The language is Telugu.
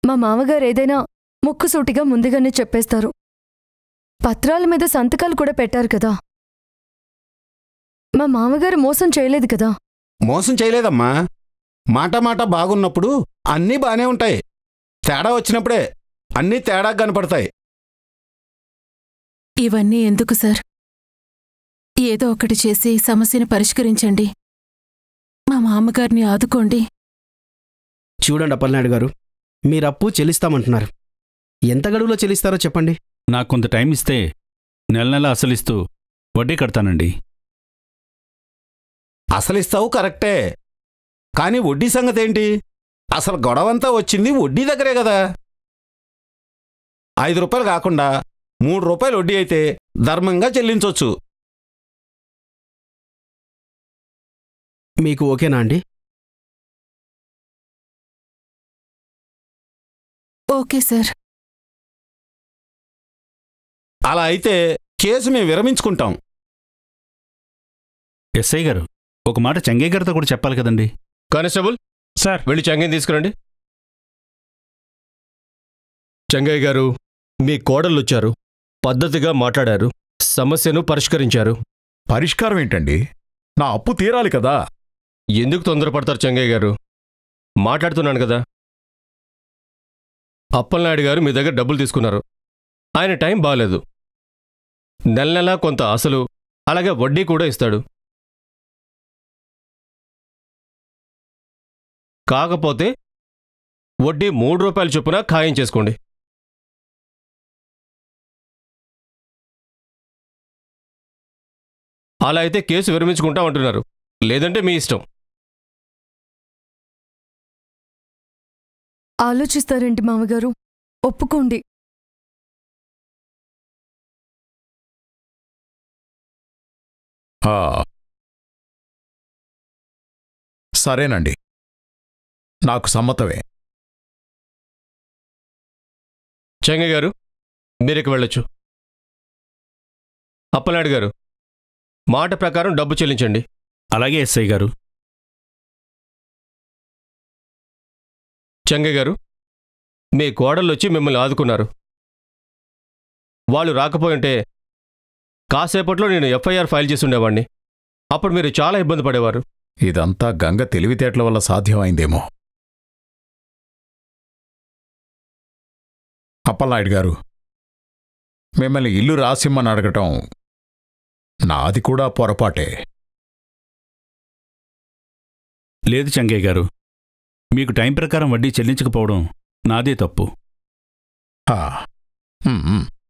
మా మామగారు ఏదైనా ముక్కుసూటిగా ముందుగానే చెప్పేస్తారు. పత్రాల మీద సంతకాలు కూడా పెట్టారు కదా. మా మామగారు మోసం చేయలేదు కదా. మోసం చేయలేదమ్మా. మాట మాట బాగున్నప్పుడు అన్నీ బానే ఉంటాయి. తేడా వచ్చినప్పుడే అన్నీ తేడా కనపడతాయి. ఇవన్నీ ఎందుకు సార్? ఏదో ఒకటి చేసి సమస్యను పరిష్కరించండి. మా మామగారిని ఆదుకోండి. చూడండి అప్పలనాయుడు గారు, మీరప్పు చెల్లిస్తామంటున్నారు. ఎంత గడువులో చెల్లిస్తారో చెప్పండి. నాకు కొంత టైం ఇస్తే నెల నెల అసలిస్తూ వడ్డీ కడతానండి. అసలిస్తావు కరెక్టే, కానీ వడ్డీ సంగతేంటి? అసలు గొడవంతా వచ్చింది వడ్డీ దగ్గరే కదా. 5 రూపాయలు కాకుండా 3 రూపాయలు వడ్డీ అయితే ధర్మంగా చెల్లించవచ్చు. మీకు ఓకేనా అండి? Okay sir. అలా అయితే కేసు మేము విరమించుకుంటాం. ఎస్ఐ గారు, ఒక మాట చెంగయ్య గారితో కూడా చెప్పాలి కదండి. కానిస్టేబుల్ సార్, వెళ్ళి చెంగయ్యని తీసుకురండి. చెంగయ్య గారు, మీ కోడళ్ళొచ్చారు, పద్ధతిగా మాట్లాడారు, సమస్యను పరిష్కరించారు. పరిష్కారం ఏంటండి? నా అప్పు తీరాలి కదా. ఎందుకు తొందరపడతారు చెంగయ్య గారు? మాట్లాడుతున్నాను కదా. అప్పలనాయుడు గారు మీ దగ్గర డబ్బులు తీసుకున్నారు. ఆయన టైం బాలేదు. నెల నెలా కొంత అసలు అలాగే వడ్డీ కూడా ఇస్తాడు. కాకపోతే వడ్డీ 3 రూపాయల చొప్పున ఖాయం చేసుకోండి. అలా అయితే కేసు విరమించుకుంటామంటున్నారు. లేదంటే మీ ఇష్టం. ఆలోచిస్తారేంటి మామగారు? ఒప్పుకోండి. సరేనండి, నాకు సమ్మతమే. చెంగయ్య గారు, మీరికి వెళ్ళొచ్చు. అప్పలనాయుడు గారు, మాట ప్రకారం డబ్బు చెల్లించండి. అలాగే ఎస్ఐ గారు. చెంగయ్య గారు, మీ కోడళ్ళొచ్చి మిమ్మల్ని ఆదుకున్నారు. వాళ్ళు రాకపోయింటే కాసేపట్లో నేను ఎఫ్ఐఆర్ ఫైల్ చేసి ఉండేవాణ్ణి. అప్పుడు మీరు చాలా ఇబ్బంది పడేవారు. ఇదంతా గంగ తెలివితేటల వల్ల సాధ్యమైందేమో. అప్పలనాయుడు గారు, మిమ్మల్ని ఇల్లు రాసిమ్మని అడగటం నాది కూడా పొరపాటే. లేదు చెంగయ్య గారు, మీకు టైం ప్రకారం వడ్డీ చెల్లించకపోవడం నాదే తప్పు.